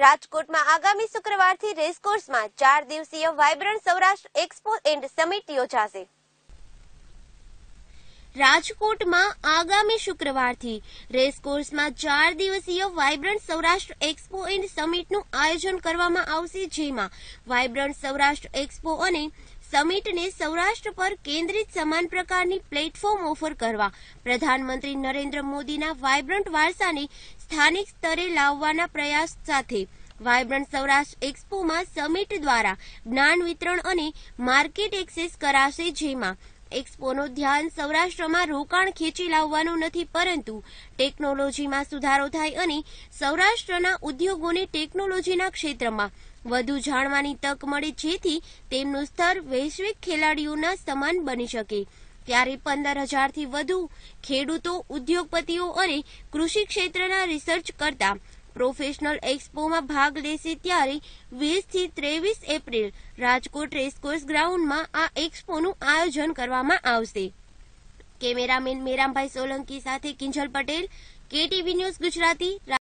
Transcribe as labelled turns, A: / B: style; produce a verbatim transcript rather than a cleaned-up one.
A: રાજકોટમાં આગામી શુક્રવારથી રેસકોર્સમાં ચાર દિવસીય vibrant Saurashtra expo and summit યોજાશે। રાજકોટમાં આગામી શુક્રવારથી રેસકોર્સમાં ચાર દિવસીય વાયબ્રન્ટ સૌરાષ્ટ્ર એક્સપો એન્ડ સમિટનું આયોજન કરવામાં આવશે, જેમાં વાયબ્રન્ટ સૌરાષ્ટ્ર એક્સપો અને સમિટને સૌરાષ્ટ્ર પર કેન્દ્રિત સમાન પ્રકારની પ્લેટફોર્મ ઓફર કરવા પ્રધાનમંત્રી નરેન્દ્ર મોદીના વાયબ્રન્ટ વારસાને સ્થાનિક સ્તરે લાવવાના પ્રયાસ સાથે વાયબ્રન્ટ સૌરાષ્ટ્ર એક્સપોમાં સમિટ દ્વારા જ્ઞાન વિતરણ અને માર્કેટ એક્સેસ કરાશે, જેમાં એક્સપોનું ધ્યાન સૌરાષ્ટ્રમાં રોકાણ ખેંચી લાવવાનું નથી, પરંતુ ટેકનોલોજીમાં સુધારો થાય અને સૌરાષ્ટ્રના ઉદ્યોગોને ટેકનોલોજીના ક્ષેત્રમાં વધુ જાણવાની તક મળે, જેથી તેમનું સ્તર વૈશ્વિક ખેલાડીઓના સમાન બની શકે। ત્યારે પંદર હજારથી વધુ ખેડૂતો, ઉદ્યોગપતિઓ અને કૃષિ ક્ષેત્રના રિસર્ચ કરતા પ્રોફેશનલ એક્સપોમાં ભાગ લેશે। ત્યારે વીસ થી ત્રેવીસ એપ્રિલ રાજકોટ રેસકોર્સ ગ્રાઉન્ડમાં આ એક્સપોનું આયોજન કરવામાં આવશે। કેમેરામેન મેરામભાઈ સોલંકી સાથે કિંજલ પટેલ, કેટીવી ન્યૂઝ ગુજરાતી।